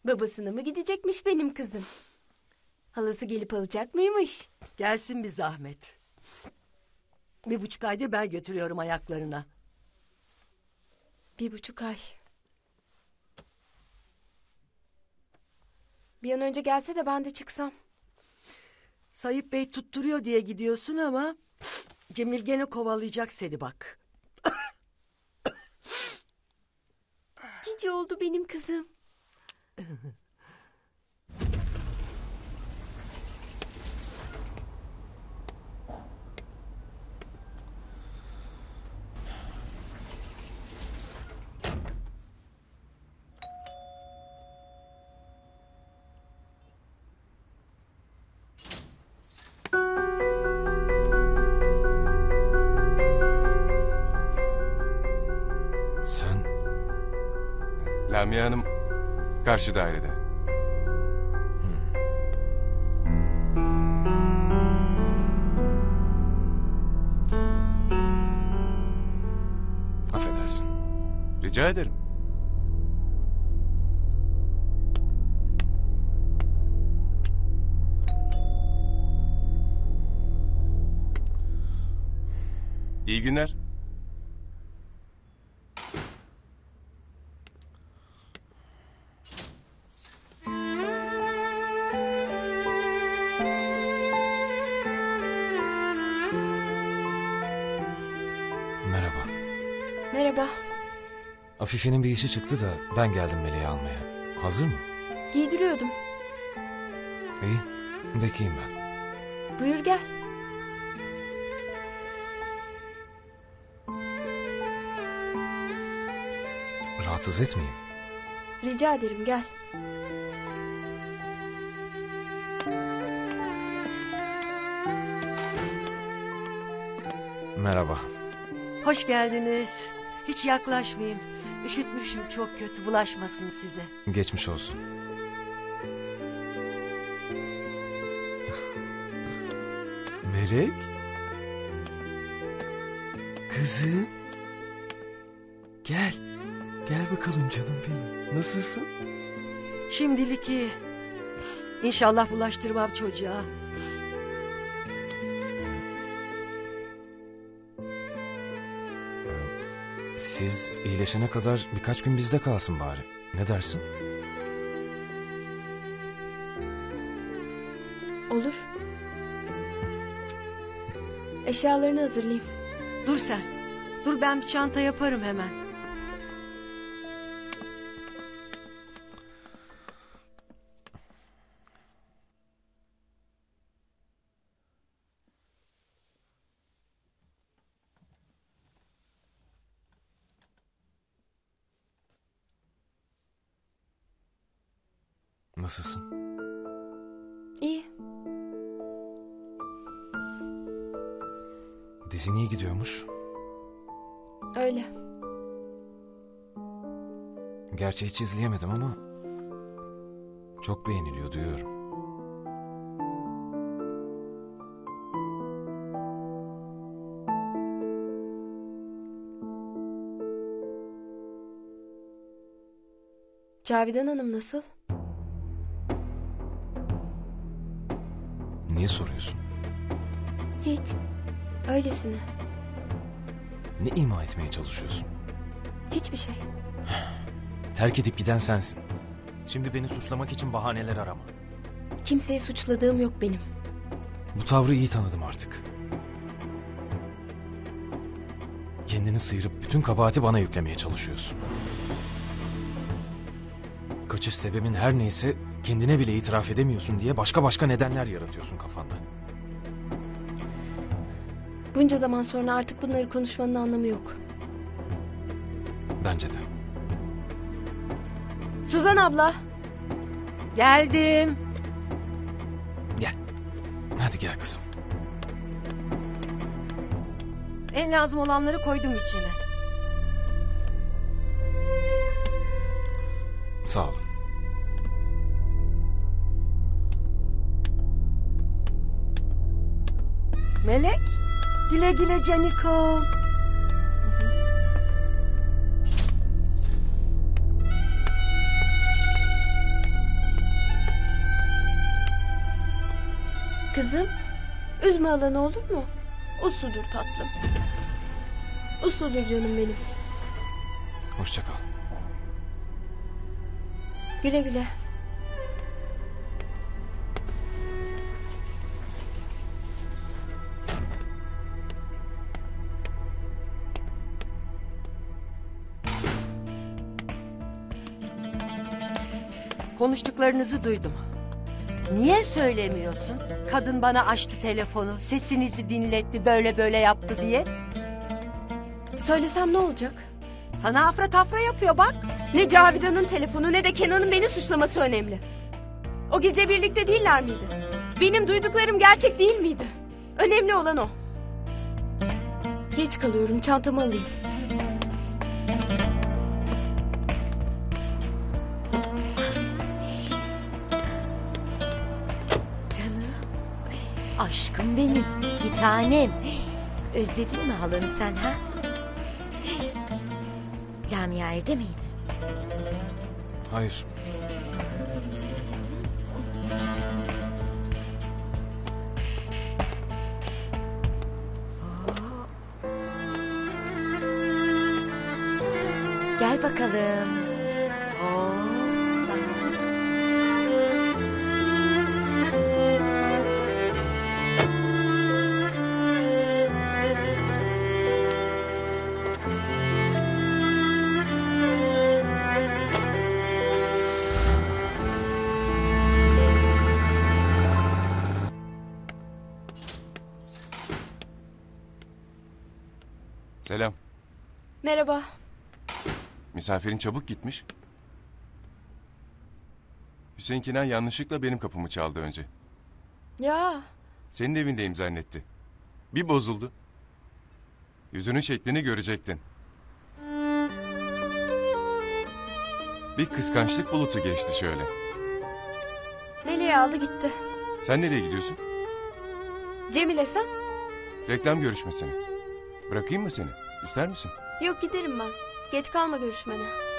Babasına mı gidecekmiş benim kızım? Halası gelip alacak mıymış? Gelsin bir zahmet. 1,5 aydır ben götürüyorum ayaklarına. 1,5 ay. Bir an önce gelse de ben de çıksam. Sayıp Bey tutturuyor diye gidiyorsun ama... Cemil gene kovalayacak seni bak. Cici oldu benim kızım. Sen... Lamia Hanım karşı dairede. Affedersin. Rica ederim. İyi günler. Merhaba. Merhaba. Afife'nin bir işi çıktı da ben geldim Meleği almaya. Hazır mı? Giydiriyordum. İyi. Bekleyeyim ben. Buyur gel. Rahatsız etmeyeyim. Rica ederim gel. Merhaba. Hoş geldiniz. Hiç yaklaşmayın. Üşütmüşüm çok kötü, bulaşmasın size. Geçmiş olsun. Melek? Kızım? Gel. Gel bakalım canım benim. Nasılsın? Şimdilik iyi. İnşallah bulaştırmam çocuğa. Siz iyileşene kadar birkaç gün bizde kalsın bari. Ne dersin? Olur. Eşyalarını hazırlayayım. Dur sen. Dur ben bir çanta yaparım hemen. Nasılsın? İyi. Dizin iyi gidiyormuş. Öyle. Gerçi hiç izleyemedim ama... çok beğeniliyor duyuyorum. Cavidan Hanım nasıl? Niye soruyorsun? Hiç. Öylesine. Ne ima etmeye çalışıyorsun? Hiçbir şey. Terk edip giden sensin. Şimdi beni suçlamak için bahaneler arama. Kimseyi suçladığım yok benim. Bu tavrı iyi tanıdım artık. Kendini sıyırıp bütün kabahati bana yüklemeye çalışıyorsun. Kaçış sebebin her neyse kendine bile itiraf edemiyorsun diye başka nedenler yaratıyorsun kafanda. Bunca zaman sonra artık bunları konuşmanın anlamı yok. Bence de. Suzan abla. Geldim. Gel. Hadi gel kızım. En lazım olanları koydum içine. Sağ olun. Melek, güle güle canikom. Kızım, üzme alanı olur mu? Usudur tatlım. Usudur canım benim. Hoşça kal. Güle güle. Konuştuklarınızı duydum. Niye söylemiyorsun? Kadın bana açtı telefonu, sesinizi dinletti, böyle böyle yaptı diye. Söylesem ne olacak? Sana afra tafra yapıyor bak. Ne Cavidan'ın telefonu ne de Kenan'ın beni suçlaması önemli. O gece birlikte değiller miydi? Benim duyduklarım gerçek değil miydi? Önemli olan o. Geç kalıyorum, çantamı alayım. Canım, aşkım benim, bir tanem. Özledin mi halanı sen ha? Lamia evde miydi? Hayır. Gel bakalım. Selam. Merhaba. Misafirin çabuk gitmiş. Hüseyin Kenan yanlışlıkla benim kapımı çaldı önce. Ya, Senin evindeyim zannetti. Bir bozuldu. Yüzünün şeklini görecektin. Bir kıskançlık bulutu geçti şöyle. Meleği aldı gitti. Sen nereye gidiyorsun? Cemile sen? Reklam görüşmesine. Bırakayım mı seni? İster misin? Yok giderim ben. Geç kalma görüşmene.